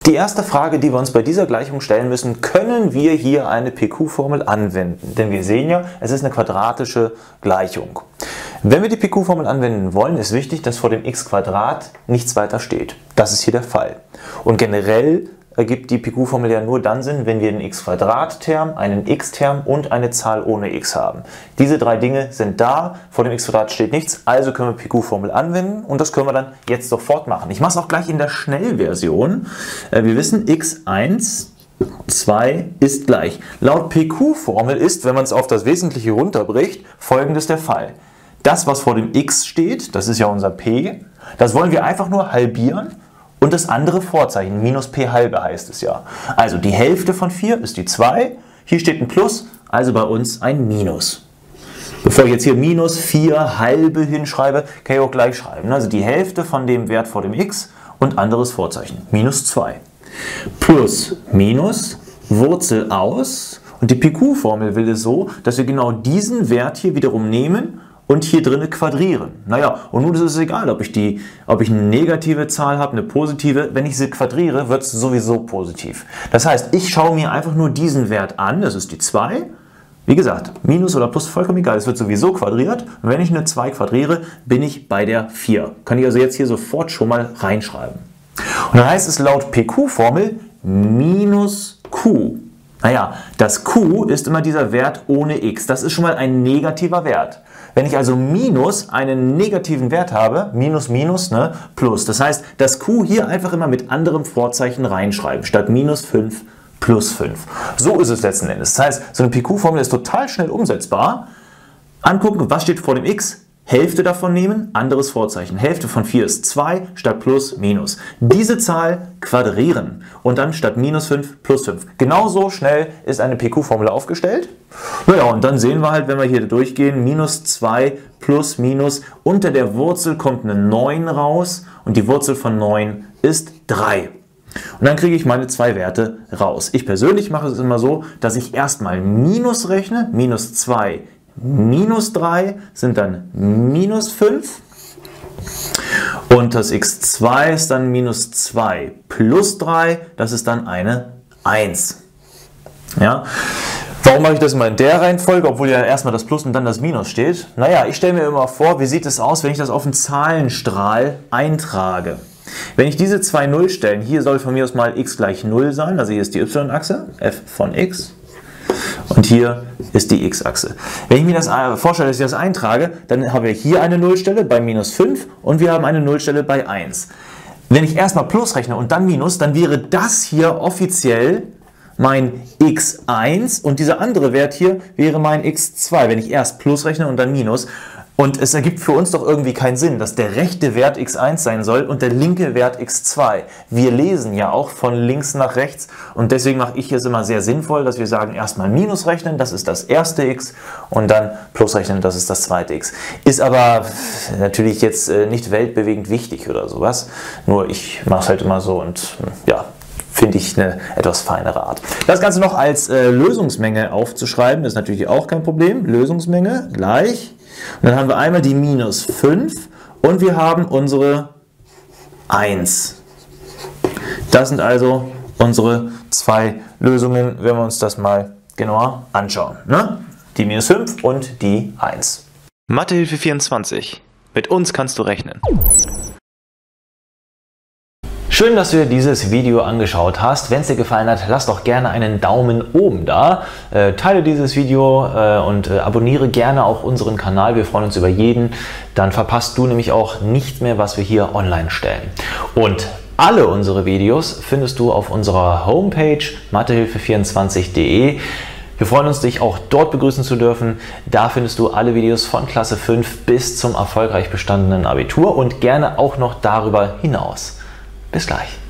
Die erste Frage, die wir uns bei dieser Gleichung stellen müssen: Können wir hier eine PQ-Formel anwenden? Denn wir sehen ja, es ist eine quadratische Gleichung. Wenn wir die PQ-Formel anwenden wollen, ist wichtig, dass vor dem x² nichts weiter steht. Das ist hier der Fall. Und generell ergibt die PQ-Formel ja nur dann Sinn, wenn wir einen x²-Term, einen x-Term und eine Zahl ohne x haben. Diese drei Dinge sind da, vor dem x² steht nichts, also können wir PQ-Formel anwenden und das können wir dann jetzt sofort machen. Ich mache es auch gleich in der Schnellversion. Wir wissen, x1, 2 ist gleich. Laut PQ-Formel ist, wenn man es auf das Wesentliche runterbricht, folgendes der Fall. Das, was vor dem x steht, das ist ja unser p, das wollen wir einfach nur halbieren. Und das andere Vorzeichen, minus p halbe heißt es ja. Also die Hälfte von 4 ist die 2, hier steht ein Plus, also bei uns ein Minus. Bevor ich jetzt hier minus 4 halbe hinschreibe, kann ich auch gleich schreiben. Also die Hälfte von dem Wert vor dem x und anderes Vorzeichen, minus 2. Plus, minus, Wurzel aus und die PQ-Formel will es so, dass wir genau diesen Wert hier wiederum nehmen und hier drinnen quadrieren. Naja, und nun ist es egal, ob ich eine negative Zahl habe, eine positive. Wenn ich sie quadriere, wird es sowieso positiv. Das heißt, ich schaue mir einfach nur diesen Wert an, das ist die 2. Wie gesagt, Minus oder Plus, vollkommen egal, es wird sowieso quadriert. Und wenn ich eine 2 quadriere, bin ich bei der 4. Kann ich also jetzt hier sofort schon mal reinschreiben. Und dann heißt es laut PQ-Formel minus Q. Naja, das Q ist immer dieser Wert ohne x. Das ist schon mal ein negativer Wert. Wenn ich also minus einen negativen Wert habe, minus minus, ne, plus. Das heißt, das Q hier einfach immer mit anderem Vorzeichen reinschreiben, statt minus 5 plus 5. So ist es letzten Endes. Das heißt, so eine PQ-Formel ist total schnell umsetzbar. Angucken, was steht vor dem x? Hälfte davon nehmen, anderes Vorzeichen. Hälfte von 4 ist 2, statt plus, minus. Diese Zahl quadrieren und dann statt minus 5 plus 5. Genauso schnell ist eine PQ-Formel aufgestellt. Naja, und dann sehen wir halt, wenn wir hier durchgehen, minus 2 plus minus. Unter der Wurzel kommt eine 9 raus und die Wurzel von 9 ist 3. Und dann kriege ich meine zwei Werte raus. Ich persönlich mache es immer so, dass ich erstmal Minus rechne, minus 2 minus 3 sind dann minus 5 und das x2 ist dann minus 2 plus 3, das ist dann eine 1. Ja? Warum mache ich das immer in der Reihenfolge, obwohl ja erstmal das Plus und dann das Minus steht? Naja, ich stelle mir immer vor, wie sieht es aus, wenn ich das auf einen Zahlenstrahl eintrage. Wenn ich diese zwei Nullstellen, hier soll von mir aus mal x gleich 0 sein, also hier ist die y-Achse, f von x. Und hier ist die x-Achse. Wenn ich mir das vorstelle, dass ich das eintrage, dann haben wir hier eine Nullstelle bei minus 5 und wir haben eine Nullstelle bei 1. Wenn ich erstmal Plus rechne und dann Minus, dann wäre das hier offiziell mein x1 und dieser andere Wert hier wäre mein x2, wenn ich erst Plus rechne und dann Minus. Und es ergibt für uns doch irgendwie keinen Sinn, dass der rechte Wert x1 sein soll und der linke Wert x2. Wir lesen ja auch von links nach rechts und deswegen mache ich es immer sehr sinnvoll, dass wir sagen, erstmal Minus rechnen, das ist das erste x und dann Plus rechnen, das ist das zweite x. Ist aber natürlich jetzt nicht weltbewegend wichtig oder sowas, nur ich mache es halt immer so und ja, finde ich eine etwas feinere Art. Das Ganze noch als Lösungsmenge aufzuschreiben, ist natürlich auch kein Problem. Lösungsmenge gleich. Und dann haben wir einmal die minus 5 und wir haben unsere 1. Das sind also unsere zwei Lösungen, wenn wir uns das mal genauer anschauen. Ne? Die minus 5 und die 1. Mathehilfe 24. Mit uns kannst du rechnen. Schön, dass du dir dieses Video angeschaut hast. Wenn es dir gefallen hat, lass doch gerne einen Daumen oben da. Teile dieses Video und abonniere gerne auch unseren Kanal. Wir freuen uns über jeden. Dann verpasst du nämlich auch nicht mehr, was wir hier online stellen. Und alle unsere Videos findest du auf unserer Homepage mathehilfe24.de. Wir freuen uns, dich auch dort begrüßen zu dürfen. Da findest du alle Videos von Klasse 5 bis zum erfolgreich bestandenen Abitur und gerne auch noch darüber hinaus. Bis gleich.